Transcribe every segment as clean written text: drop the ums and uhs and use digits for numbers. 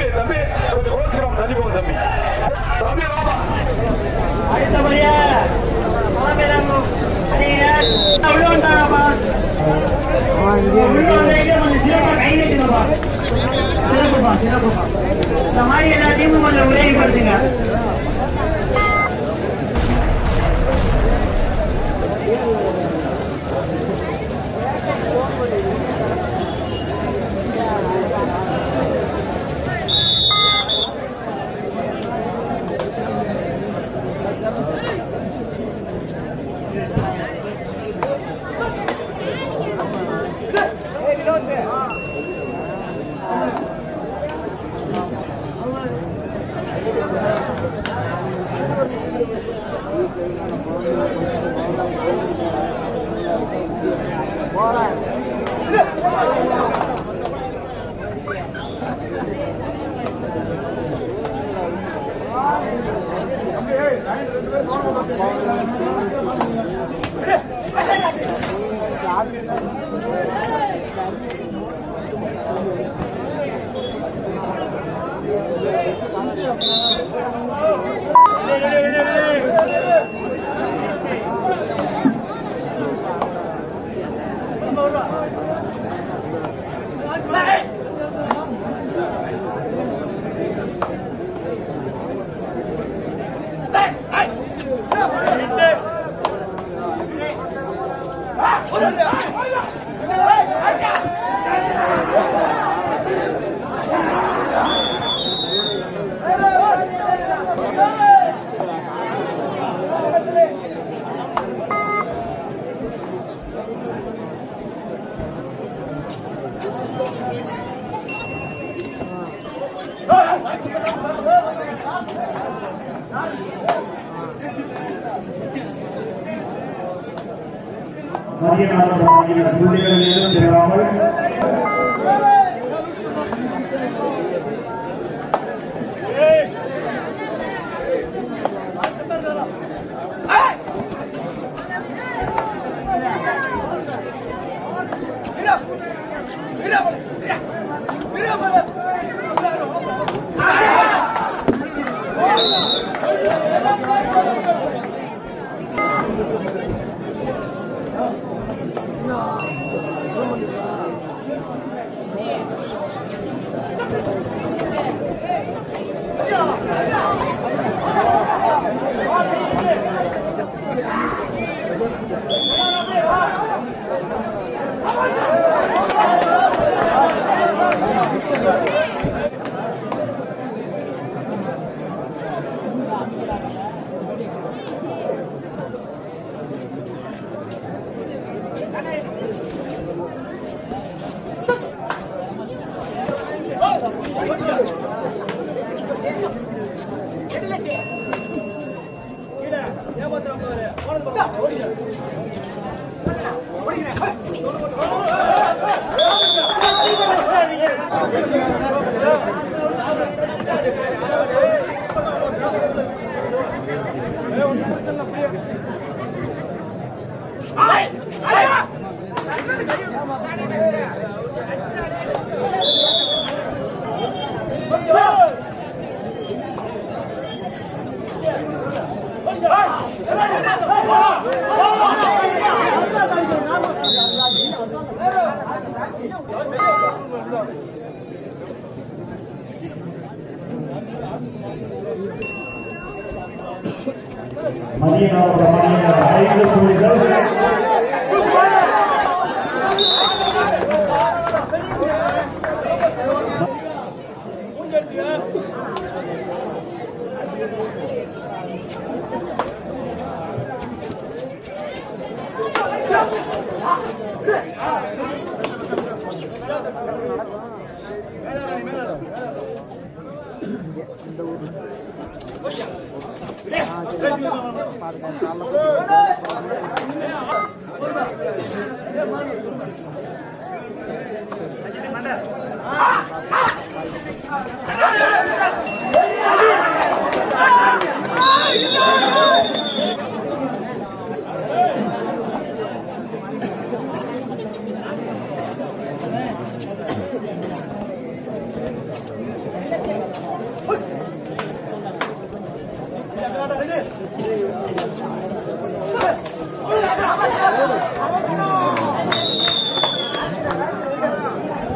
தம்பி தம்பி கொஞ்சம் கோச்சுக்கிறோம் தள்ளி போங்க தம்பி தம்பி வாமா அடுத்தபடியா உள்ள வந்தாராமா உள்ள வந்தீங்க கொஞ்சம் சிறப்பா கை கட்டுங்கப்பா சிறப்புப்பா சிறப்புப்பா இந்த மாதிரி எல்லாத்தையும் கொஞ்சம் உதவிப்படுத்துங்க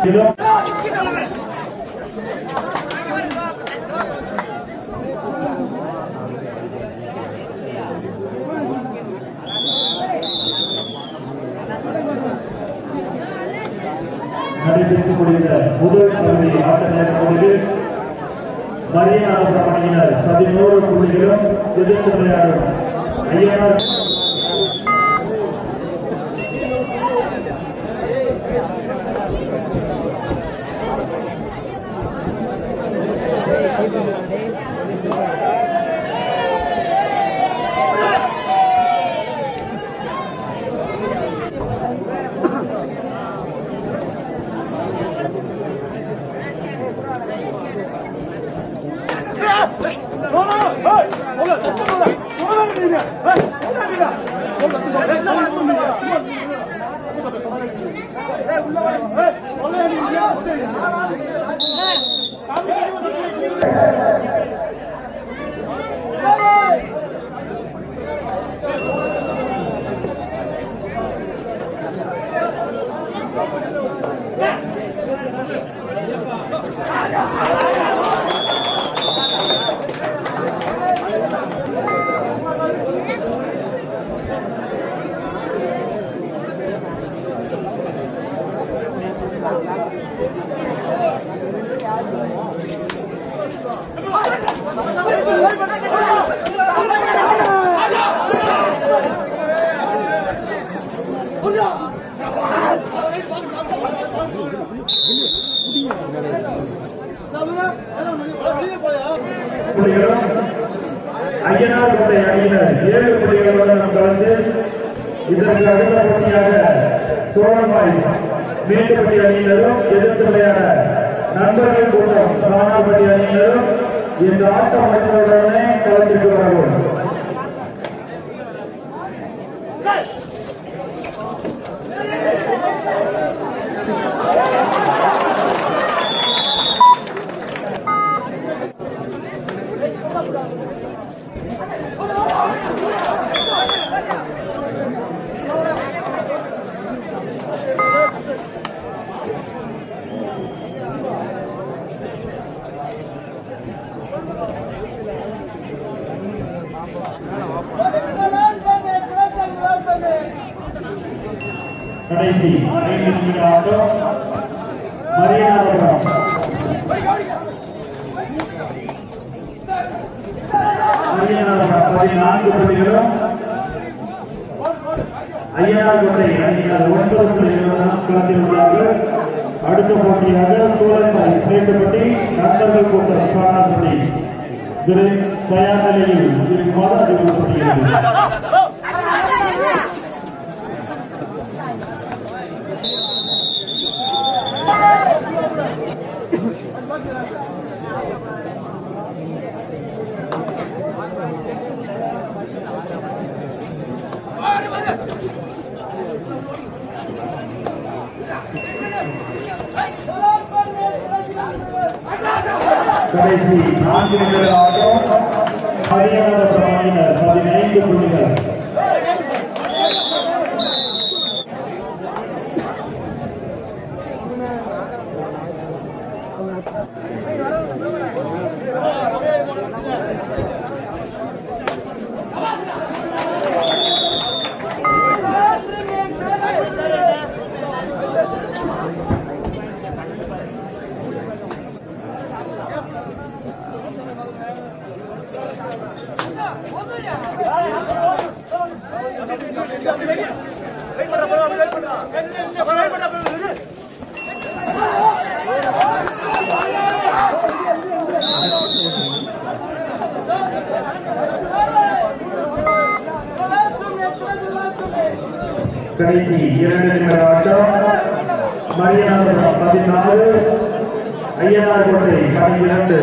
நடைபெற்றுக் கொண்டிருந்த முதல் பகுதி ஆட்ட நேரப்பொழுது மரியநாதபுரம் அணியினர் 11 புள்ளிகளும் எதிர்த்து விளையாடும் ஐயனார் ஐயனார் கோட்டை அணியினர் 7 புள்ளிகளுடன் கலந்து இதற்கு அடுத்த போட்டியாக சோழமாய் மேட்டுப்பட்டி அணியினரும் எதிர்த்து விளையாட நண்பர்கள் கூட்டம் சாணார்பட்டி அணியினரும் இந்த ஆட்டம் அமைப்புடனே கலந்திருக்கு வரவும் கடைசி 5 நிமிட ஆட்டம் மரியநாதபுரம் 14 புள்ளிகளும் ஐயனார் கோட்டை அணியினர் 9 புள்ளிகளுடன் கலந்துள்ளார்கள். அடுத்த போட்டியாக சோழமாய் மேட்டுப்பட்டி நண்பர்கள் கூட்டம் சாணார்பட்டி தயார் நிலையில் இருக்குமாறு அறிவுறுத்தப்படுகிறது. கடைசி 4 நிமிட ஆட்டம் மரியநாதபுரம் அணியினர் 15 புள்ளிகள். கடைசி 2 நிமிட ஆட்டம் மரியநாதபுரம் 14 ஐயனார் கோட்டை 12.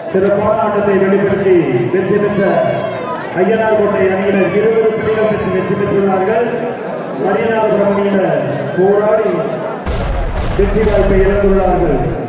சிறப்பான ஆட்டத்தை வெளிப்படுத்தி வெற்றி பெற்ற ஐயனார் கோட்டை அணியினர் 20 புள்ளிகள் பெற்று வெற்றி பெற்றுள்ளார்கள். மணியனார் அணியினர் போராடி வெற்றி வாய்ப்பை இழந்துள்ளார்கள்.